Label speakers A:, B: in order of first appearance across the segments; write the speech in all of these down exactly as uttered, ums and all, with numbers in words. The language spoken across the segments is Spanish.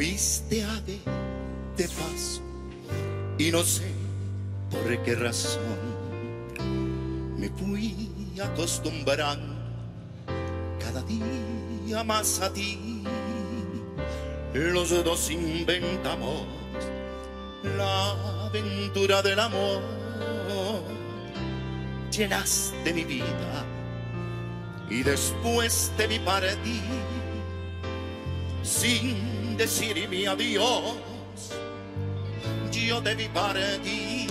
A: fuiste ave de paso y no sé por qué razón me fui acostumbrando cada día más a ti. Los dos inventamos la aventura del amor. Llenaste mi vida y después te vi partir sin decirme adiós. Yo te vi partir.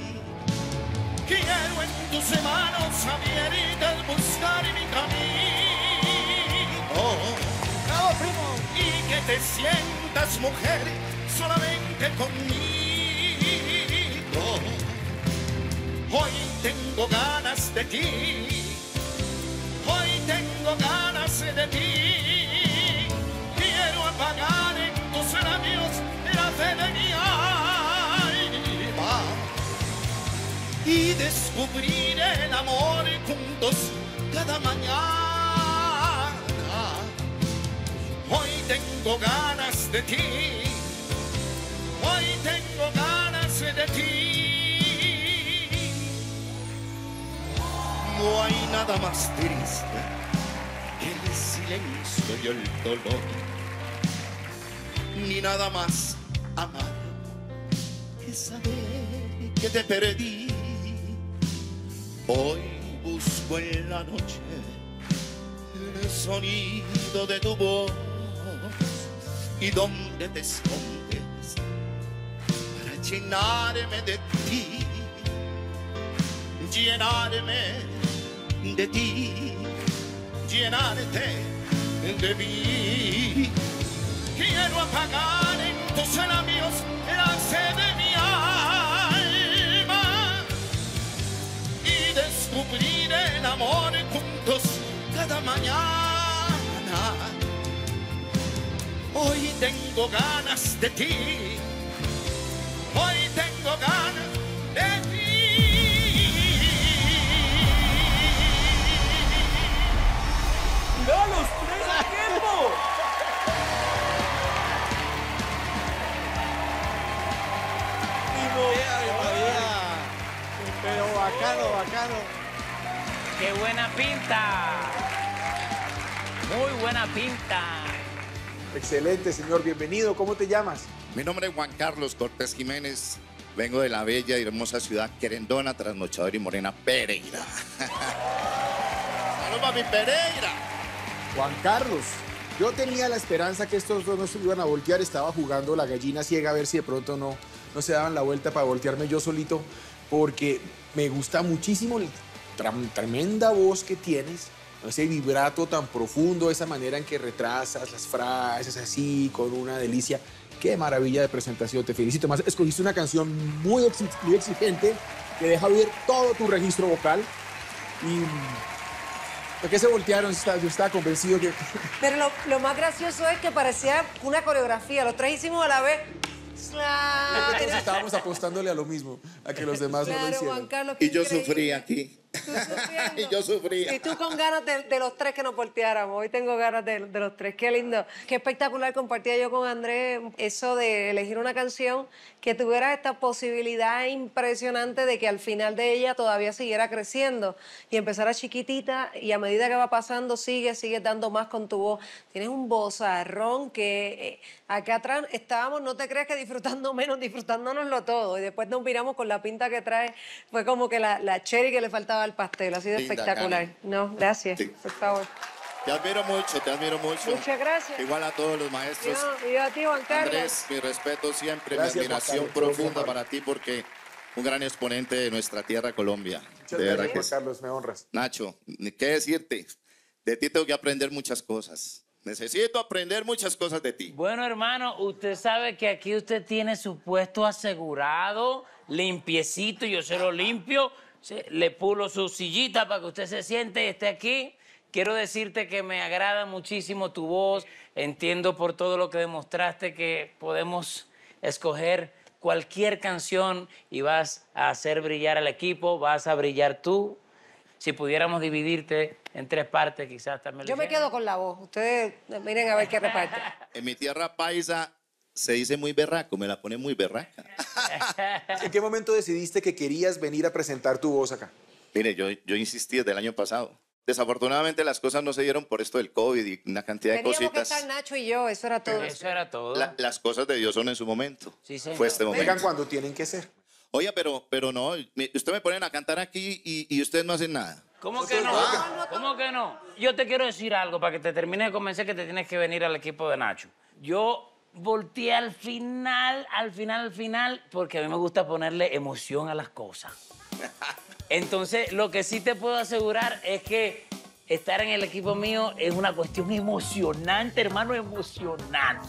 A: Quiero en tus manos abiertas el buscar mi camino.
B: ¡Bravo, primo!
A: Y que te sientas mujer solamente conmigo. Hoy tengo ganas de ti. Hoy tengo ganas de ti. Quiero apagar en tus labios la fe de mi alma y descubrir el amor juntos cada mañana. Hoy tengo ganas de ti. Hoy tengo ganas de ti. No hay nada más triste que el silencio y el dolor, ni nada más amargo que saber que te perdí. Hoy busco en la noche el sonido de tu voz y dónde te escondes para llenarme de ti, llenarme de ti, llenarte de mí. Quiero apagar en tus labios la sed de mi alma y descubrir el amor juntos cada mañana. Hoy tengo ganas de ti. Hoy tengo ganas de ti.
B: ¡No, los tres a tiempo! Pero bacano, bacano.
C: ¡Qué buena pinta! Muy buena pinta.
B: Excelente, señor. Bienvenido. ¿Cómo te llamas?
A: Mi nombre es Juan Carlos Cortés Jiménez. Vengo de la bella y hermosa ciudad querendona, trasnochadora y morena Pereira. ¡Saludos a mi Pereira!
B: Juan Carlos. Yo tenía la esperanza que estos dos no se iban a voltear. Estaba jugando la gallina ciega a ver si de pronto no, no se daban la vuelta para voltearme yo solito, porque me gusta muchísimo la tremenda voz que tienes, ese vibrato tan profundo, esa manera en que retrasas las frases así, con una delicia. Qué maravilla de presentación, te felicito. Más, escogiste una canción muy exigente que deja ver todo tu registro vocal. Y ¿por qué se voltearon? Yo estaba convencido que...
D: Pero lo, lo más gracioso es que parecía una coreografía. Los tres hicimos a la vez.
B: Nosotros estábamos apostándole a lo mismo, a que los demás
D: claro,
B: no lo hicieran.
D: Juan Carlos,
A: Y yo
D: increíble.
A: sufrí aquí. Y yo sufría.
D: Y tú con ganas de, de los tres que nos volteáramos. Hoy tengo ganas de, de los tres. Qué lindo. Qué espectacular compartía yo con Andrés eso de elegir una canción que tuviera esta posibilidad impresionante de que al final de ella todavía siguiera creciendo y empezara chiquitita y a medida que va pasando sigue, sigue dando más con tu voz. Tienes un vozarrón que eh, acá atrás estábamos, no te creas que disfrutando menos, disfrutándonoslo todo. Y después nos miramos con la pinta que trae. Fue como que la, la cherry que le faltaba al pastel, así de
A: Linda,
D: espectacular.
A: Karen.
D: No, gracias,
A: Sí.
D: por favor.
A: Te admiro mucho, te admiro mucho.
D: Muchas gracias.
A: Igual a todos los maestros.
D: Yo, y yo a ti, Juan Carlos.
A: Andrés, mi respeto siempre,
B: Gracias,
A: mi admiración
B: Juan Carlos,
A: profunda
B: muy
A: para ti porque un gran exponente de nuestra tierra, Colombia.
B: Muchas
A: de verdad
B: gracias,
A: que
B: Juan
A: sí.
B: Carlos, me honras.
A: Nacho, ¿qué decirte? De ti tengo que aprender muchas cosas. Necesito aprender muchas cosas de ti.
C: Bueno, hermano, usted sabe que aquí usted tiene su puesto asegurado, limpiecito, yo se lo limpio, se- le pulo su sillita para que usted se siente y esté aquí. Quiero decirte que me agrada muchísimo tu voz, entiendo por todo lo que demostraste que podemos escoger cualquier canción y vas a hacer brillar al equipo, vas a brillar tú. Si pudiéramos dividirte en tres partes, quizás también lo
D: Yo me
C: hiciéramos.
D: quedo con la voz. Ustedes miren a ver qué reparte.
A: En mi tierra paisa se dice muy berraco, me la pone muy berraca.
B: ¿En qué momento decidiste que querías venir a presentar tu voz acá?
A: Mire, yo, yo insistí desde el año pasado. Desafortunadamente las cosas no se dieron por esto del COVID y una cantidad de
D: Teníamos que
A: cositas.
D: estar Nacho y yo, eso era todo.
C: Eso era todo.
A: La- las cosas de Dios son en su momento.
C: Sí, señor.
A: Fue este
B: Vengan
A: momento.
B: cuando tienen que ser.
A: Oye, pero, pero no, me- usted me ponen a cantar aquí y, y ustedes no hacen nada.
C: ¿Cómo que no?
D: Ah.
C: ¿Cómo que no? Yo te quiero decir algo para que te termine de convencer que te tienes que venir al equipo de Nacho. Yo volteé al final, al final, al final, porque a mí me gusta ponerle emoción a las cosas. Entonces, lo que sí te puedo asegurar es que estar en el equipo mío es una cuestión emocionante, hermano, emocionante.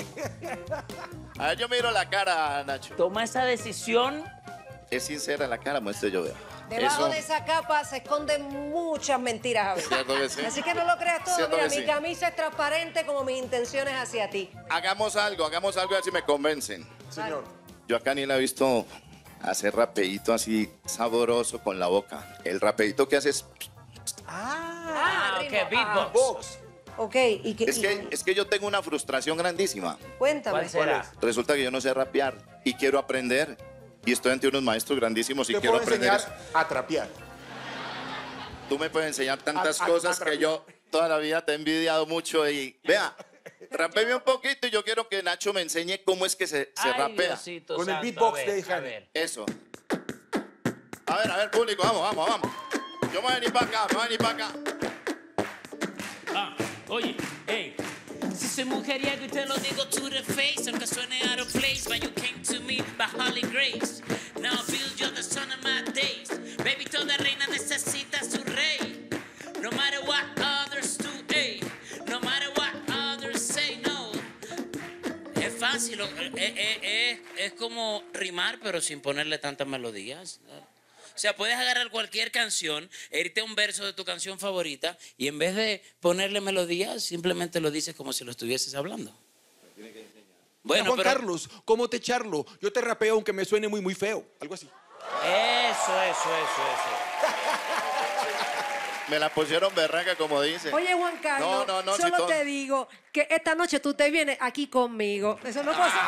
A: A ver, yo miro la cara, Nacho.
C: Toma esa decisión.
A: Es sincera la cara, muestre yo veo.
D: Debajo
A: Eso-
D: de esa capa se esconden muchas mentiras, Javier.
A: Cierto que sí.
D: Así que no lo creas todo.
A: Cierto
D: Mira,
A: que
D: mi
A: sí.
D: camisa es transparente como mis intenciones hacia ti.
A: Hagamos algo, hagamos algo a ver si me convencen.
B: Señor.
A: Yo acá ni la he visto hacer rapeíto así sabroso con la boca. El rapeíto que hace es...
C: Ah,
D: ritmo.
C: ok, beatbox.
B: Box.
D: Ok, y que.
A: Es que, es que yo tengo una frustración grandísima.
D: Cuéntame.
C: ¿Cuál será?
A: Resulta que yo no sé rapear y quiero aprender. Y estoy ante unos maestros grandísimos y
B: Te
A: quiero
B: puedo
A: aprender
B: enseñar
A: eso.
B: a trapear.
A: Tú me puedes enseñar tantas
B: A- a-
A: cosas
B: a
A: que yo toda la vida te he envidiado mucho y vea, rapéme un poquito y yo quiero que Nacho me enseñe cómo es que se, se
C: Ay,
A: rapea.
C: Diosito
B: Con el
C: santo,
B: beatbox
C: a ver,
B: de Jani.
C: a ver.
A: Eso. A ver, a ver, público, vamos, vamos, vamos. Yo me voy a venir para acá, me voy a venir para acá.
C: Ah, oye, hey. Si soy mujeriego y te lo digo to the face, aunque suene out of place, but you came to me by holy grace. Now I feel you're the son of my days. Baby, toda reina necesita su rey. No matter what others do, hey. No matter what others say, no. Es fácil, eh, eh, eh, es como rimar, pero sin ponerle tantas melodías. O sea, puedes agarrar cualquier canción, e irte a un verso de tu canción favorita y en vez de ponerle melodías, simplemente lo dices como si lo estuvieses hablando. Bueno,
B: Juan
C: pero
B: Carlos, ¿cómo te charlo? Yo te rapeo aunque me suene muy, muy feo. Algo así.
C: eso, eso, eso, eso.
A: Me la pusieron berraca, como dice.
D: Oye, Juan Carlos,
A: No, no, no, si
D: solo
A: todo-
D: te digo que esta noche tú te vienes aquí conmigo. Eso no pasa.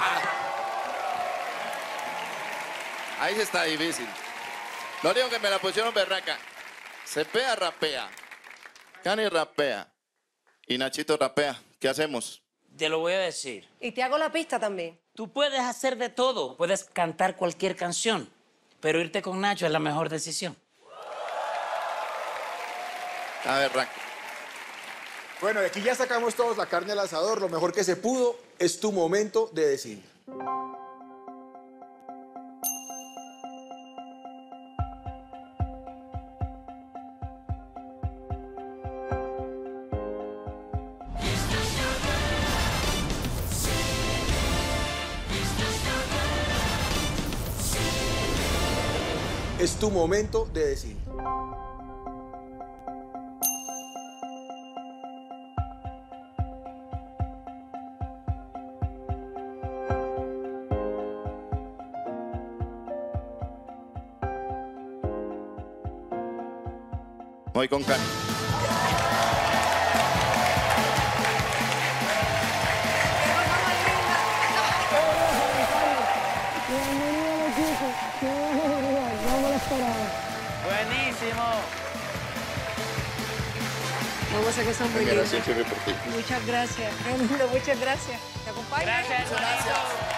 A: Ahí está difícil. No digo que me la pusieron berraca. Cepea rapea. Cani rapea. Y Nachito rapea. ¿Qué hacemos?
C: Te lo voy a decir.
D: Y te hago la pista también.
C: Tú puedes hacer de todo, puedes cantar cualquier canción, pero irte con Nacho es la mejor decisión.
A: A ver, Rack.
B: Bueno, de aquí ya sacamos todos la carne al asador. Lo mejor que se pudo. Es tu momento de decidir. Es tu momento de decidir.
A: Voy con Cani.
C: Buenísimo.
D: Vamos a que son muy
A: Mira,
D: lindos.
A: sí, chévere por ti.
D: Muchas gracias. Qué lindo, muchas gracias. ¿Te acompaño?
C: Gracias, hermanito.